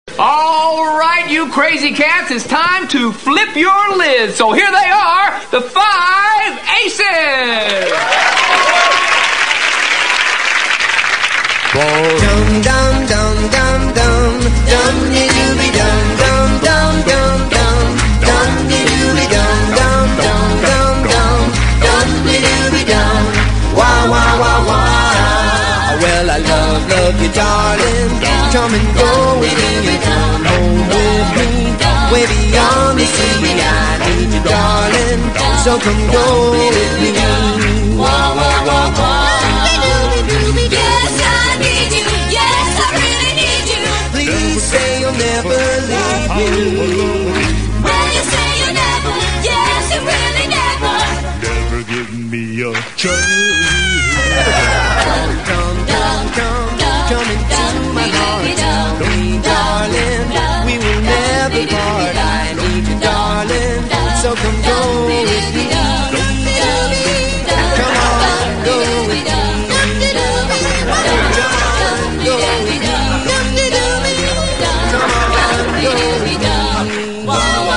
All right, you crazy cats, it's time to flip your lids. So here they are, the 5 aces. Dum-dum-dum-dum-dum, dum-dee-doo-bee-dum, dum-dum-dum-dum-dum, dum-dee-doo-bee-dum, dum-dum-dum-dum, dum-dee-doo-bee-dum. Wah, wah, wah, wah. Well, I love you, darling. Come and go with me and come home with me. Way beyond the sea, I need you, darling. So come go with me. Wah, wah, wah, wah. Yes, I need you. Yes, I really need you. Please say you'll never leave me. Well, you say you never. Yes, you really never. Never give me a chance. Come into my heart, tell me, darling, we will never part. I need you, darling, so come go with me. Come on, go with me. Come on, go with me.